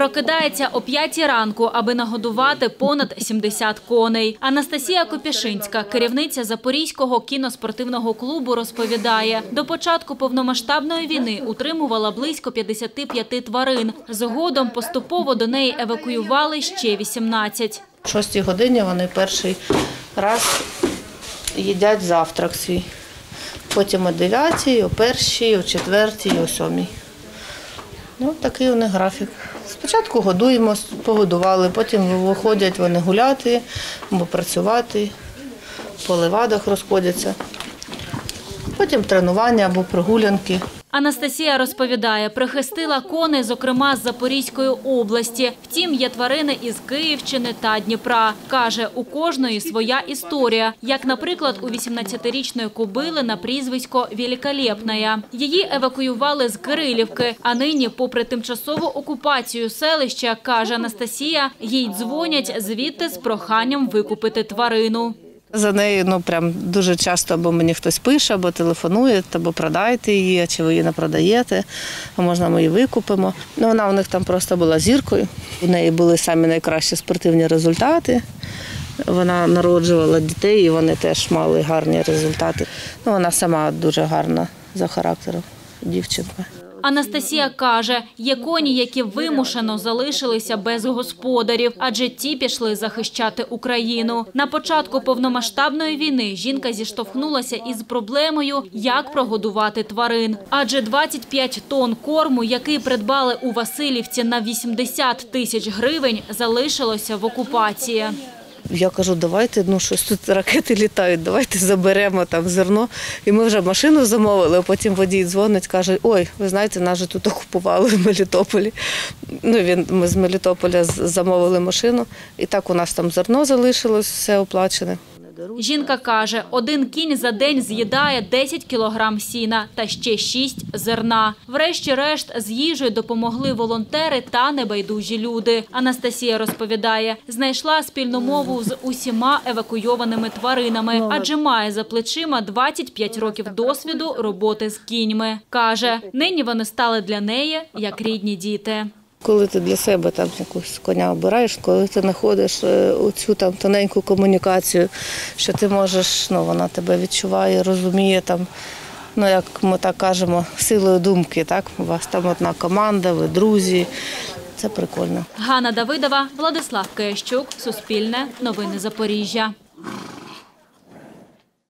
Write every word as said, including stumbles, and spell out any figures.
Прокидається о п'ятій ранку, аби нагодувати понад сімдесят коней. Анастасія Копішинська, керівниця Запорізького кіноспортивного клубу, розповідає, до початку повномасштабної війни утримувала близько п'ятдесят п'ять тварин. Згодом поступово до неї евакуювали ще вісімнадцять. О шостій годині вони перший раз їдять завтрак свій. Потім о дев'ятій, о першій, о четвертій, о сьомій. Ну, такий у них графік. Спочатку годуємо, погодували, потім виходять вони гуляти або працювати, по левадах розходяться. Потім тренування або прогулянки. Анастасія розповідає, прихистила коней, зокрема, з Запорізької області. Втім, є тварини із Київщини та Дніпра. Каже, у кожної своя історія. Як, наприклад, у вісімнадцятирічної кобили на прізвисько «Великолепная». Її евакуювали з Кирилівки. А нині, попри тимчасову окупацію селища, каже Анастасія, їй дзвонять звідти з проханням викупити тварину. За нею ну, прям дуже часто або мені хтось пише, або телефонує, або продайте її, чи ви її не продаєте, а можна ми її викупимо. Ну, вона у них там просто була зіркою. У неї були самі найкращі спортивні результати. Вона народжувала дітей і вони теж мали гарні результати. Ну, вона сама дуже гарна за характером дівчинка. Анастасія каже, є коні, які вимушено залишилися без господарів, адже ті пішли захищати Україну. На початку повномасштабної війни жінка зіштовхнулася із проблемою, як прогодувати тварин. Адже двадцять п'ять тонн корму, який придбали у Василівці на вісімдесят тисяч гривень, залишилося в окупації. Я кажу, давайте, ну щось тут ракети літають, давайте заберемо там зерно. І ми вже машину замовили, а потім водій дзвонить, каже, ой, ви знаєте, нас же тут окупували в Мелітополі. Ну, він, ми з Мелітополя замовили машину, і так у нас там зерно залишилось, все оплачене. Жінка каже, один кінь за день з'їдає десять кілограм сіна та ще шість зерна. Врешті-решт з їжею допомогли волонтери та небайдужі люди. Анастасія розповідає, знайшла спільну мову з усіма евакуйованими тваринами, адже має за плечима двадцять п'ять років досвіду роботи з кіньми. Каже, нині вони стали для неї як рідні діти. Коли ти для себе там якусь коня обираєш, коли ти знаходиш оцю там тоненьку комунікацію, що ти можеш, ну вона тебе відчуває, розуміє там, ну як ми так кажемо, силою думки, так? У вас там одна команда, ви друзі. Це прикольно. Ганна Давидова, Владислав Киящук, Суспільне, Новини Запоріжжя.